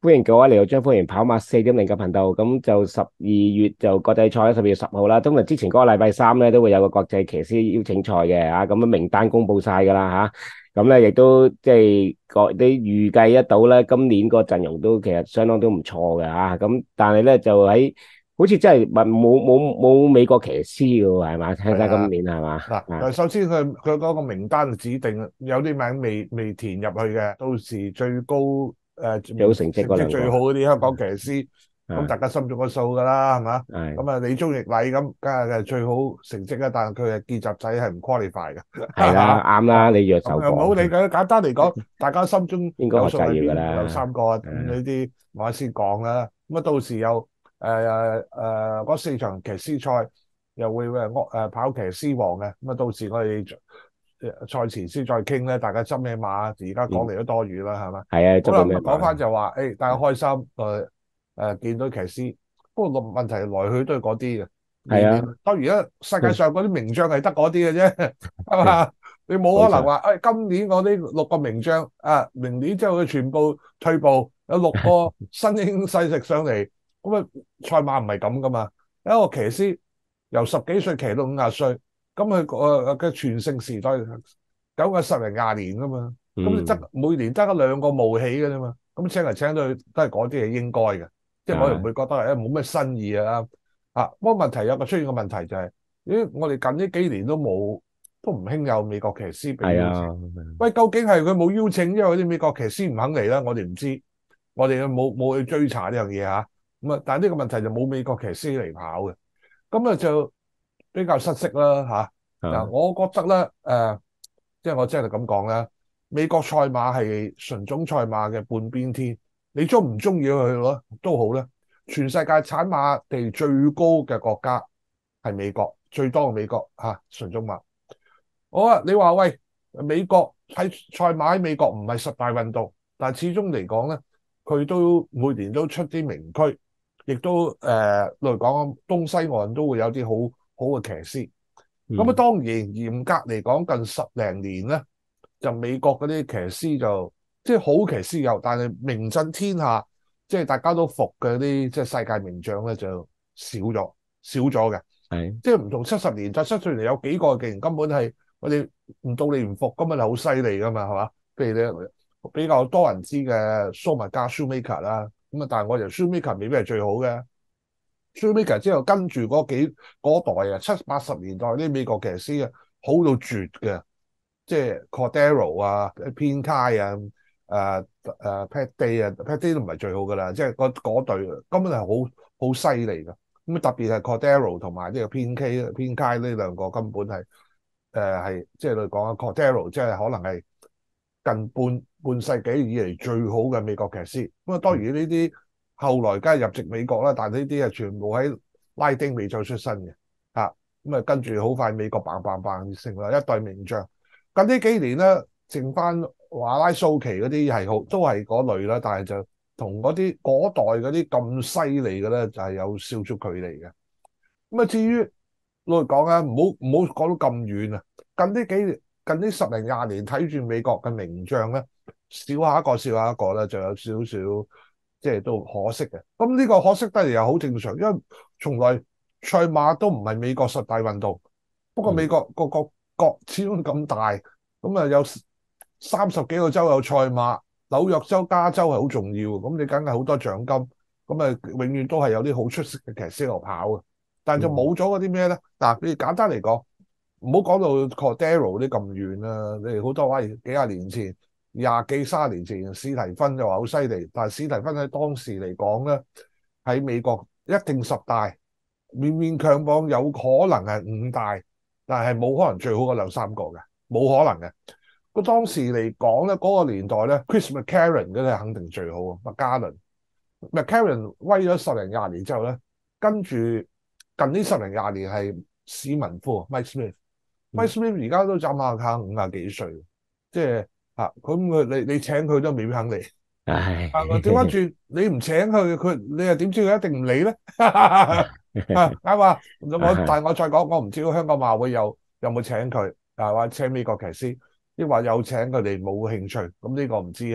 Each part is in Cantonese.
歡迎各位嚟到張歡迎跑馬4.0嘅頻道。咁就12月就國際賽啦，12月10號啦。通常之前嗰個禮拜三咧都會有個國際騎師邀請賽嘅啊，咁樣名單公佈晒㗎啦嚇。咁咧亦都即係你預計得到咧，今年個陣容都其實相當都唔錯嘅嚇。咁但係咧就喺好似真係冇美國騎師嘅喎，係嘛？聽係啊， 講今年係嘛？啊， 首先佢嗰個名單指定有啲名未填入去嘅，到時最高最好成績成績嗰兩個啊， 最好嗰啲香港騎師，咁啊大家心中個數㗎啦，係嘛？ 係咁啊，李宗義禮咁梗係最好成績啦，但係佢係見習仔係唔 qualify 嘅， 係啦，啱啦，你弱咁手講又唔好理佢，簡單嚟講，大家心中應該學就要有數係㗎啦。 邊有三個啊，咁誒呢啲我先講啦。咁啊，到時有嗰四場騎師賽又會跑騎師王嘅，咁啊到時我哋賽前先再傾咧，大家執咩馬？而家講嗯， 嚟都多餘啦，係嘛？ 係啊， 好啦， 執到咩馬？ 咁啊講翻就話，大家開心，見到騎師，不過問題來去都係嗰啲嘅，年年係啊。 當然啦，世界上嗰啲名將係得嗰啲嘅啫，係嘛？你冇冇錯。 可能話，今年我呢六個名將啊，明年之後佢全部退步，有六個新興勢力上嚟，咁啊賽馬唔係咁噶嘛，一個騎師由十幾歲騎到50歲，咁佢嘅全盛時代久嘅10零20年噶嘛，咁你嗯每年得一兩個冒起嘅啫嘛，咁請嚟請去都係嗰啲係應該嘅，即係我又唔啊， 會覺得冇咩新意啊。不過問題有個出現嘅問題就係，我哋近呢幾年都唔興有美國騎師被邀請。 係啊， 喂，究竟係佢冇邀請，因為啲美國騎師唔肯嚟啦？我哋唔知，我哋冇去追查呢樣嘢嚇。咁啊，但係呢個問題就冇美國騎師嚟跑嘅，咁啊就比較失色啦嚇。嗱， 啊， 我覺得咧即係我真係咁講啦，美國賽馬係純種賽馬嘅半邊天，你中唔中意佢咯都好啦。全世界產馬地最高嘅國家係美國，最多嘅美國純種馬。好啊，你話喂，美國喺賽馬喺美國唔係十大運動，但係始終嚟講咧，佢都每年都出啲名駒，亦都例如講東西岸都會有啲好好嘅騎師。咁啊， 嗯， 當然嚴格嚟講，近10零年咧，就美國嗰啲騎師就即係好騎師有，但係名震天下，即係大家都服嘅啲即係世界名將咧就少咗嘅。 係， 即係唔同70年代，70年有幾個勁根本係我哋唔到你唔服，根本係好犀利噶嘛，係嘛？譬如你比較多人知嘅蘇麥加 Shoemaker 啦，咁啊，但係我由 Shoemaker 未必係最好嘅。Shoemaker 之後跟住嗰代啊，70、80年代啲美國騎師啊，好到絕嘅，即係 Cordero 啊、偏開啊、Pat Day 啊，Pat Day 都唔係最好噶啦，即係嗰隊根本係好犀利嘅。咁特別係 Cordero 同埋呢個偏開呢兩個根本係即係你講啊 Cordero 即係可能係近半世紀以嚟最好嘅美國騎師。咁啊，當然呢啲後來梗係入籍美國啦，但係呢啲係全部喺拉丁美洲出身嘅咁啊，跟住好快美國棒棒棒成為一代名將。近呢幾年咧，剩翻華拉素奇嗰啲係好都係嗰類啦，但係就同嗰代嗰啲咁犀利嘅咧，就係有少少距離嘅。咁啊，至於老實講啊，唔好講到咁遠啊。近呢10零20年睇住美國嘅名將咧，少下一個少下一個咧，就有少少即係都可惜嘅。咁呢個可惜得嚟又好正常，因為從來賽馬都唔係美國十大運動。不過美嗯， 國個國始終咁大，咁啊有30幾個州有賽馬，紐約州、加州係好重要，咁你梗係好多獎金，咁啊永遠都係有啲好出色嘅騎師落跑嘅。但就冇咗嗰啲咩咧？嗱，你簡單嚟講，唔好講到 Cordero 啲咁遠啦。你哋好多話幾廿年前、廿幾30年前，史提芬就話好犀利，但係史提芬喺當時嚟講咧，喺美國一定十大，勉勉強強有可能係5大，但係冇可能最好嗰兩三個嘅，冇可能嘅。個當時嚟講咧，嗰個年代咧，Chris McCarron 嗰啲肯定最好啊，麥嘉倫。McCarron 威咗10零20年之後咧，跟住近呢10零20年係史文夫 Mike Smith，Mike 嗯， Smith 而家都眨下下50幾歲，即係咁你請佢都未必肯嚟。 唉， 調翻轉你唔請佢你又點知佢一定唔嚟咧？啱嘛？但係我再講，我唔知道香港馬會有冇請佢或者請美國騎師，抑或有請佢哋冇興趣，咁呢個唔知啊。咁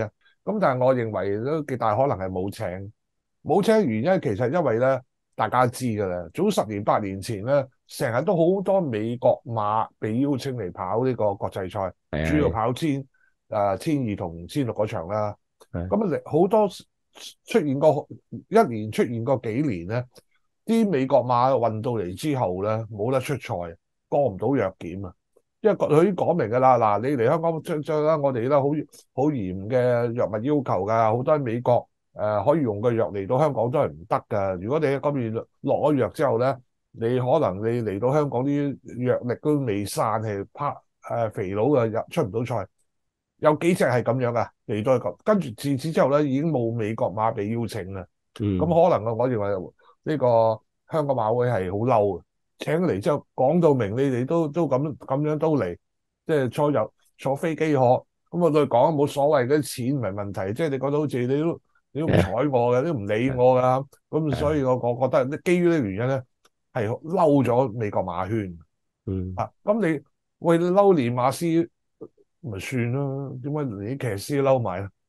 咁但係我認為都幾大可能係冇請嘅原因，其實因為咧大家知㗎啦，早10年8年前咧，成日都好多美國馬被邀請嚟跑呢個國際賽，主要係跑千二同千六嗰場啦。 係咁啊，好多出現過一年出現過幾年咧，啲美國馬運到嚟之後咧，冇得出賽，過唔到藥檢啊！因為佢已經講明㗎啦，嗱，你嚟香港將啦，我哋咧好嚴嘅藥物要求㗎，好多喺美國可以用嘅藥嚟到香港都係唔得㗎。如果你喺嗰邊落咗藥之後咧，你可能你嚟到香港啲藥力都未散，係肥佬啊出唔到賽。有幾隻係咁樣㗎，嚟到咁，跟住自此之後咧，已經冇美國馬被邀請啦。咁嗯可能我認為呢個香港馬會係好嬲嘅，請嚟之後講到明，你哋都咁樣都嚟，即係坐飛機可，咁我對佢講冇所謂，啲錢唔係問題，即係你覺得好似你都唔睬我嘅，你都唔理我㗎，咁所以我覺得基於呢個原因咧，係嬲咗美國馬圈嗯啊。咁你喂嬲練馬師咪算咯，點解連啲騎師嬲埋啊？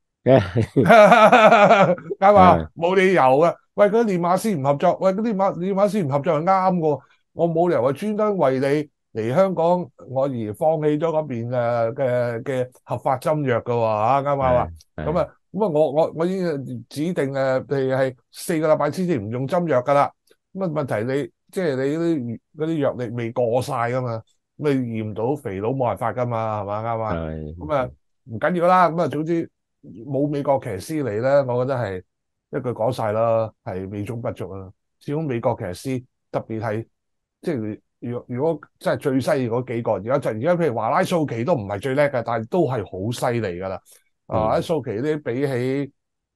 啱嘛？冇理由嘅。喂，嗰啲練馬師唔合作，喂，嗰啲練馬師唔合作係啱嘅。我冇理由話專登為你嚟香港，我而放棄咗嗰邊嘅合法針藥嘅喎嚇，啱唔啱啊？咁啊，我已經指定譬如係4個禮拜之前唔用針藥㗎啦。咁啊問題你即係你嗰啲藥力未過晒㗎嘛，咁你驗到肥佬冇辦法㗎嘛，係嘛，啱嘛？咁啊唔緊要啦，咁啊總之。冇美國騎師嚟咧，我覺得係一句講晒啦，係美中不足啦。始終美國騎師特別係即係如果真係最犀利嗰幾個，而家譬如華拉素奇都唔係最叻嘅，但係都係好犀利㗎啦。華素奇啲比起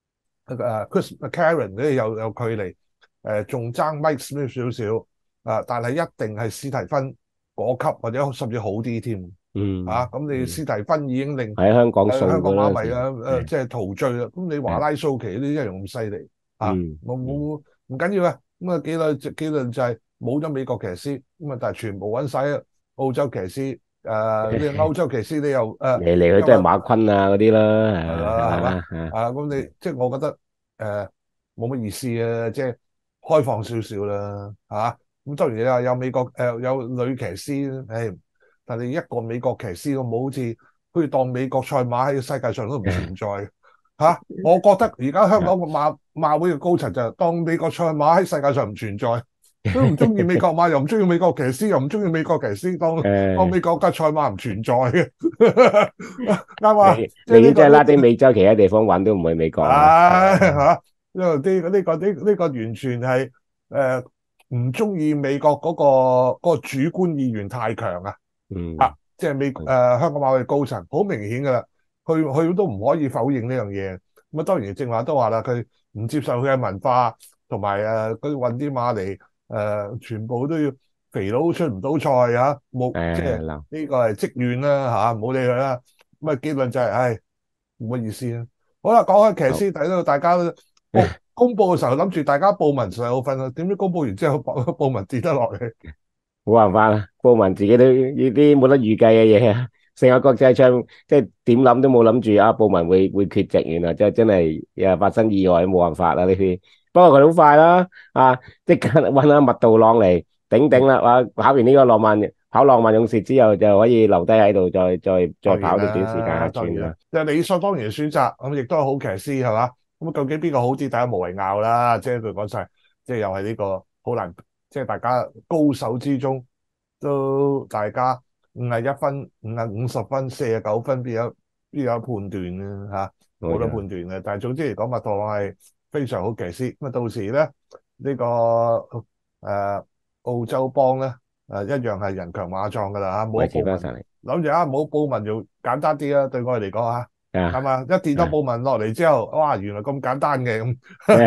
Chris McLaren 嗰啲有距離，仲爭 Mike Smith 少少但係一定係史提芬嗰級或者甚至好啲添。咁你史提芬已經令喺香港掃香港馬迷嗰陣時， 即係陶醉啦。咁你華拉素奇呢一樣咁犀利冇唔緊要嘅。咁啊結論就係冇咗美國騎師，咁啊但係全部揾晒澳洲騎師。呢個歐洲騎師你又嚟嚟去都係馬昆啊嗰啲啦， 係啦，係嘛？咁你即係我覺得冇乜意思啊，即係開放少少啦咁當然你話有美國有女騎師，但係一個美國騎師都冇，好似當美國賽馬喺世界上都唔存在我覺得而家香港個馬會嘅高層就係當美國賽馬喺世界上唔存在，都唔中意美國馬，又唔中意美國騎師，又唔中意美國騎師，當美國嘅賽馬唔存在嘅，啱嘛？ 你寧願即係拉丁美洲其他地方玩都唔去美國因為呢個完全係唔中意美國嗰個主觀意願太強即係香港馬會高層好明顯噶啦，佢都唔可以否認呢樣嘢。咁當然正話都話啦，佢唔接受佢嘅文化，同埋佢運啲馬嚟全部都要肥佬出唔到賽冇即係呢個係積怨啦唔好理佢啦。咁結論就係冇乜意思啊。好啦，講開騎師，睇到大家公佈嘅時候諗住大家報文上有份點知公佈完之後報文跌得落嚟。 冇辦法啦，布文自己都呢啲冇得預計嘅嘢啊！成個國際賽即係點諗都冇諗住布文會缺席，原來真係又發生意外，冇辦法啦呢啲。不過佢好快啦，即刻搵阿麥道朗嚟頂啦，跑完呢個浪漫勇士之後就可以留低喺度，再跑到短時間客串啦。 就理所當然嘅選擇，咁亦都係好騎師係嘛？咁究竟邊個好啲？大家無謂拗啦，即係佢講晒，即係又係呢個好難。即係大家高手之中，都大家51分、50分、49分，邊有判斷啊？冇得判斷嘅。但係總之嚟講，麥道朗係非常好騎師。咁到時咧呢個澳洲幫咧一樣係人強馬壯㗎啦冇報文，諗住冇報文就簡單啲啦。對我哋嚟講係嘛？一跌咗報文落嚟之後，哇！原來咁簡單嘅咁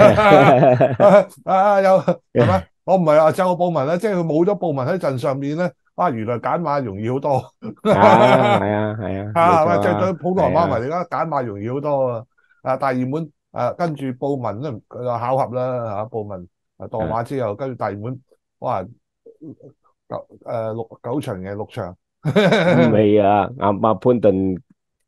有係嘛？我唔係話就報文啦，即係佢冇咗報文喺陣上面咧，原來揀馬容易好多。係即係對普羅馬迷嚟講，揀馬容易好多大熱門跟住報文都巧合啦報文墮馬之後，跟住大熱門哇9場嘅6場。 未阿潘頓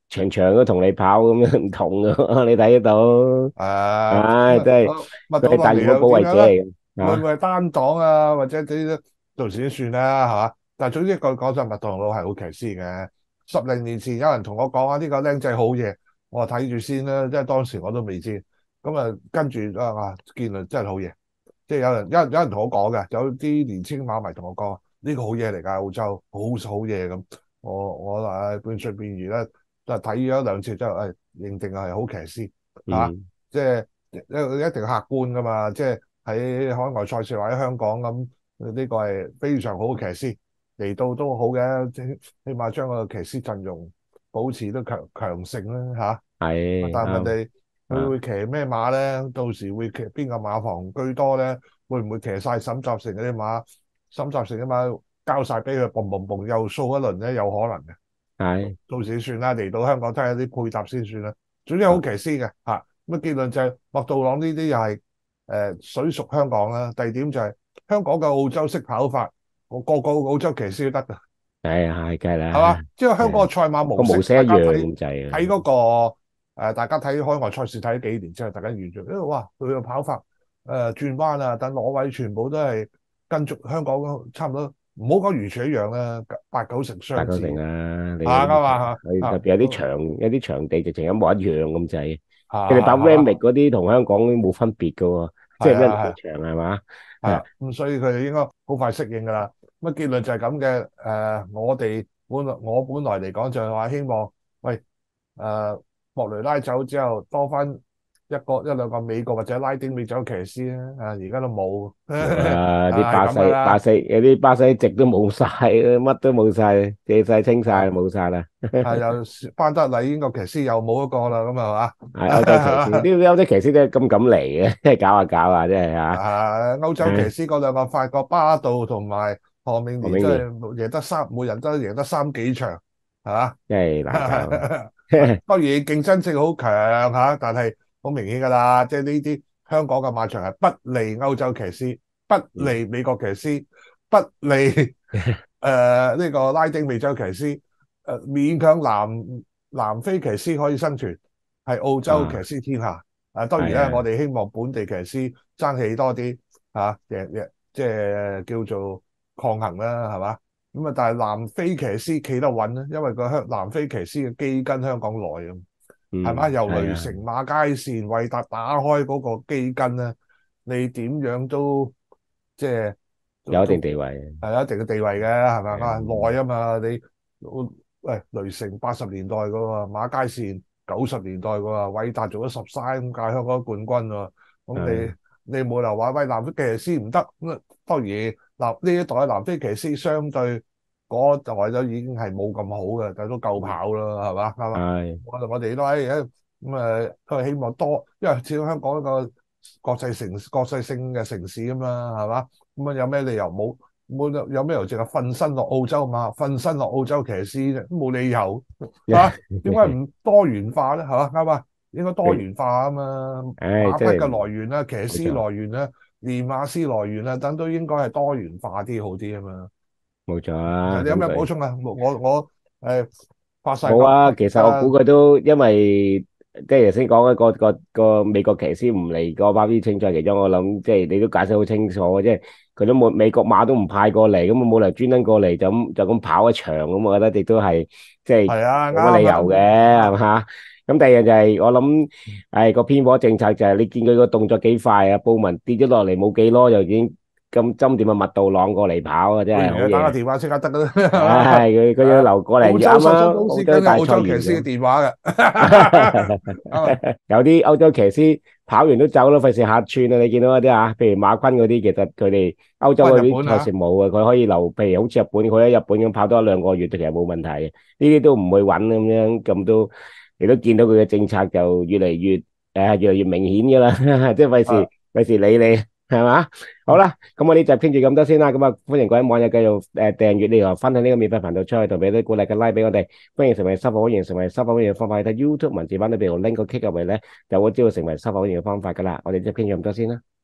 場場都同你跑咁樣唔同嘅，你睇得到。 咁唉，真係麥當勞佢係大型嘅保衛者又點樣咧？ 嚟嘅， 會唔會係單檔啊，或者啲到時先算啦，係嘛？但係總之講就麥當勞係好騎師嘅。10零年前有人同我講啊，呢個僆仔好嘢，我話睇住先啦，因為當時我都未知。咁啊，跟住見啦，真係好嘢。即係有人同我講嘅，有啲年青馬迷同我講呢個好嘢嚟㗎，澳洲好嘢咁。我半信半疑咧，就睇咗兩次之後，認定係好騎師嚇， 嗯即係一定客觀㗎嘛。即係喺海外賽事或者香港咁，呢個係非常好嘅騎師嚟到都好嘅，即係起碼將個騎師陣容保持都強盛啦嚇。但係問係啱題佢啊， 會騎咩馬咧？到時會騎邊個馬房居多咧？會唔會騎晒沈集成嗰啲馬？沈集成啲馬交晒俾佢，嘣嘣嘣又掃一輪咧？有可能嘅。 係到時算啦，嚟到香港睇下啲配搭先算啦。總之好騎師嘅嚇。咁結論就係麥道朗呢啲又係水屬香港啦。第二點就係香港嘅澳洲式跑法，我個澳洲騎師都得㗎， 係梗係係嘛？ 啦， 即係香港嘅賽馬模式， 個模式一大家樣睇咁滯啊， 睇嗰個。大家睇海外賽事睇咗幾年之後，大家完咗，因為哇，佢嘅跑法轉彎啊，等攞位全部都係跟足香港差唔多，唔好講完全一樣啦，8、9成大九成相似啊，你嗰嚇噶啲嘛嚇佢特別有啲場地直情一模一樣咁滯， 嚇佢哋打係嘛 Randwick 嗰啲同香港冇分別㗎喎，即係一樣嘅係啊係場係嘛？ 係啊，咁所以佢哋應該好快適應㗎啦。咁結論就係咁嘅。我本來嚟講就係話希望，喂誒莫雷拉走之後多翻一兩個美國或者拉丁美洲騎師啊，而家都冇， 冇啦，啲巴係咁㗎啦。 西巴西有啲巴西籍都冇晒，乜都冇晒，借晒清晒冇晒啦。 又班德禮英國騎師又冇一個啦，咁啊係歐洲騎師，呢啲歐洲騎師都係咁嚟嘅，即係搞下搞下，真係嚇。 歐洲騎唉， 師嗰兩個法國巴道同埋何明年，真何明年係贏得每人都贏得三幾場，係嘛？ 真係難搞。 當然競爭性好強嚇，但係好明顯㗎啦，即係呢啲香港嘅馬場係不利歐洲騎師，不利美國騎師，不利呢個拉丁美洲騎師，勉強南非騎師可以生存，係澳洲騎啊， 師天下。當然啦， 係啊， 我哋希望本地騎師爭氣多啲嚇，即係叫做抗衡啦，係嘛？咁啊，但係南非騎師企得穩咧，因為南非騎師嘅基根香港來啊，係嘛？由雷係啊， 城馬街線為達打開嗰個基根咧，你點樣都即係有一定都地位。 係有一定嘅地位嘅，係咪係啊？耐啊嘛，你喂雷城80年代嗰個馬街線90年代嗰個偉達做咗13屆香港冠軍喎，咁係你冇理由話喂南非騎師唔得咁啊？當然嗱呢一代南非騎師相對嗰代都已經係冇咁好嘅，但都夠跑啦，係嘛？啱嘛？ 係我哋都都係希望多，因為始終香港一個國際性嘅城市啊嘛，係嘛？咁啊有咩理由有咩理由淨係瞓身落澳洲嘛？瞓身落澳洲騎師啫，都冇理由啊？點解唔多元化咧？係嘛？啱嘛？應該多元化啊嘛， 唉， 馬匹嘅真係來源啦、騎師冇錯來源啦、練馬師來源啦，等都應該係多元化啲好啲啊嘛。 冇錯啊， 你有咩補咁佢。 充啊？我發晒冇啊， 覺得其實我估佢都因為即係頭先講嘅個美國騎師唔嚟個巴 B 清賽，其中我諗即係你都解釋好清楚嘅，即係佢都冇美國馬都唔派過嚟，咁冇理由專登過嚟就咁跑一場，咁我覺得亦都係即係係啊， 冇乜理由啱嘅，係啱嘛？咁第二樣就係我諗，個偏頗政策就係你見佢個動作幾快啊，布文跌咗落嚟冇幾耐就已經咁針點啊麥道朗過嚟跑啊，真換係好嘢！ 完打個電話即刻得啦，係嘛？ 唉，佢要留過嚟， 澳洲索裝啱啱公司跟澳洲大賽澳洲騎師嘅完咗。 電話嘅，啱嘛？ 有啲歐洲騎師跑完都走咯，費事客串啊！你見到嗰啲啊，譬如馬昆嗰啲，其實佢哋歐洲翻嗰啲賽日本嚇， 事冇啊，佢可以留，譬如好似日本，佢喺日本咁跑多1、2個月，其實冇問題嘅。呢啲都唔會穩咁樣，咁都你都見到佢嘅政策就越嚟越明顯噶啦，即係費事理你係嘛？好啦，咁我呢集傾住咁多先啦，咁啊歡迎各位網友繼續訂閱呢個分享呢個免費頻道出去，同俾啲鼓勵嘅 like 俾我哋。歡迎成為收會員，成為收會員嘅方法，睇 YouTube 文字版裏邊度 link 個 click 入去咧，就會知道成為收會員嘅方法噶啦。我哋即係傾咗咁多先啦。